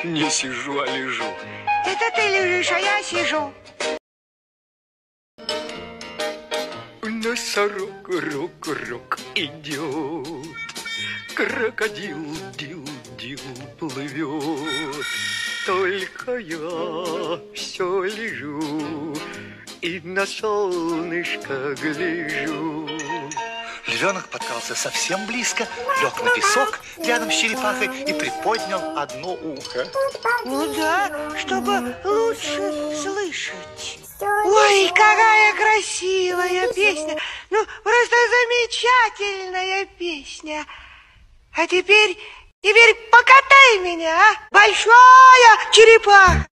Не сижу, а лежу. Это ты лежишь, а я сижу. Носорог, рок идет, крокодил, дил плывет. Только я все лежу и на солнышко гляжу. Львенок подкрался совсем близко, лег на песок рядом с черепахой и приподнял одно ухо. Ну да, чтобы лучше слышать. Ой, какая красивая песня. Ну, просто замечательная песня. А теперь покатай меня, а? Большая черепаха.